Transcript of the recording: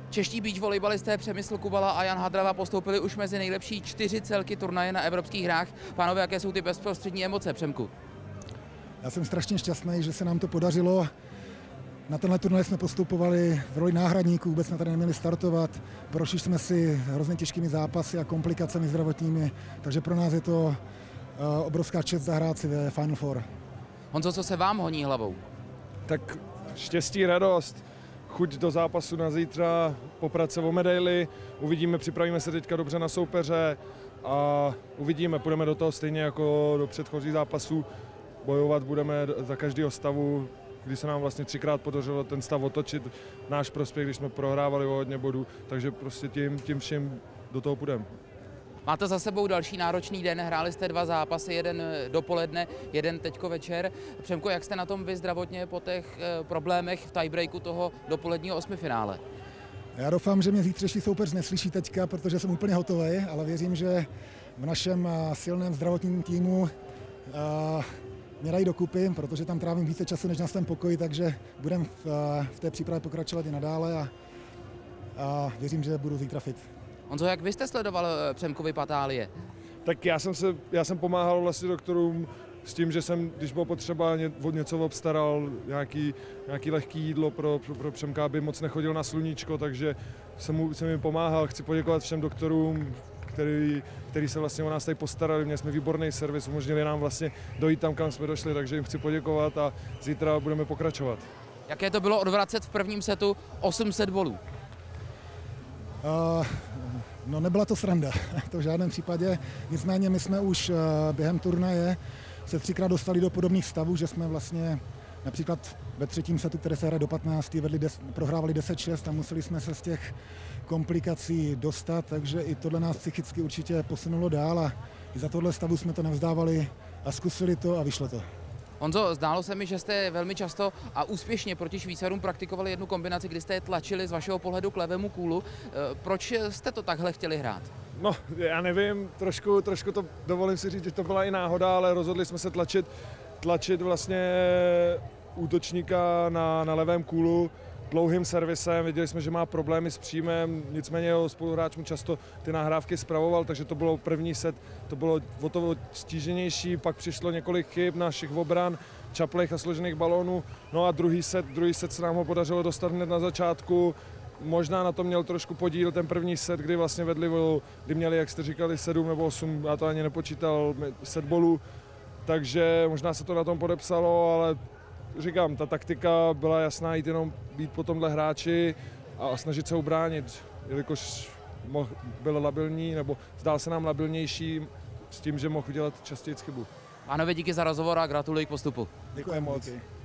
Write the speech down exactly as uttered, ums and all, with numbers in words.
Čeští beach volejbalisté Přemysl Kubala a Jan Hadrava postoupili už mezi nejlepší čtyři celky turnaje na evropských hrách. Pánové, jaké jsou ty bezprostřední emoce, Přemku? Já jsem strašně šťastný, že se nám to podařilo. Na tenhle turnaj jsme postupovali v roli náhradníků, vůbec jsme tady neměli startovat. Prošli jsme si hrozně těžkými zápasy a komplikacemi zdravotními, takže pro nás je to obrovská čest zahrát si ve Final Four. Honzo, co se vám honí hlavou? Tak štěstí, radost, chuť do zápasu na zítra, poprat se o medaili, uvidíme, připravíme se teďka dobře na soupeře a uvidíme, půjdeme do toho stejně jako do předchozích zápasů, bojovat budeme za každého stavu, kdy se nám vlastně třikrát podařilo ten stav otočit náš prospěch, když jsme prohrávali o hodně bodů, takže prostě tím, tím všem do toho půjdeme. Máte za sebou další náročný den, hráli jste dva zápasy, jeden dopoledne, jeden teďko večer. Přemko, jak jste na tom vy zdravotně po těch problémech v tiebreaku toho dopoledního osmifinále? Já doufám, že mě zítřejší soupeř neslyší teďka, protože jsem úplně hotový, ale věřím, že v našem silném zdravotním týmu mě dají dokupy, protože tam trávím více času než na svém pokoji, takže budeme v, v té přípravě pokračovat i nadále a, a věřím, že budu zítra fit. Honzo, jak vy jste sledoval Přemkovi patálie? Tak já jsem, se, já jsem pomáhal vlastně doktorům s tím, že jsem, když bylo potřeba, něco obstaral, nějaký, nějaký lehký jídlo pro, pro, pro Přemka, aby moc nechodil na sluníčko, takže jsem, mu, jsem jim pomáhal. Chci poděkovat všem doktorům, který, který se vlastně o nás tady postarali. Měli jsme výborný servis, umožnili nám vlastně dojít tam, kam jsme došli, takže jim chci poděkovat a zítra budeme pokračovat. Jaké to bylo odvracet v prvním setu osm set bolů? Uh, no nebyla to sranda, to v žádném případě, nicméně my jsme už uh, během turnaje se třikrát dostali do podobných stavů, že jsme vlastně například ve třetím setu, které se hraje do patnácti, vedli des, prohrávali deset šest a museli jsme se z těch komplikací dostat, takže i tohle nás psychicky určitě posunulo dál a i za tohle stavu jsme to nevzdávali a zkusili to a vyšlo to. Honzo, zdálo se mi, že jste velmi často a úspěšně proti Švýcarům praktikovali jednu kombinaci, kdy jste je tlačili z vašeho pohledu k levému kůlu. Proč jste to takhle chtěli hrát? No, já nevím, trošku, trošku to dovolím si říct, že to byla i náhoda, ale rozhodli jsme se tlačit, tlačit vlastně útočníka na, na levém kůlu dlouhým servisem. Viděli jsme, že má problémy s příjmem, nicméně jeho spoluhráč mu často ty nahrávky spravoval, takže to bylo první set, to bylo o to stíženější, pak přišlo několik chyb našich obran, čaplejch a složených balónů, no a druhý set, druhý set se nám ho podařilo dostat hned na začátku. Možná na to měl trošku podíl ten první set, kdy vlastně vedli, kdy měli, jak jste říkali, sedm nebo osm, já to ani nepočítal, set bolů, takže možná se to na tom podepsalo, ale říkám, ta taktika byla jasná, jít jenom být po tomhle hráči a snažit se ubránit, jelikož mohl, byl labilní, nebo zdál se nám labilnější s tím, že mohl udělat častěji chybu. Pánové, díky za rozhovor a gratuluji k postupu. Děkuji moc.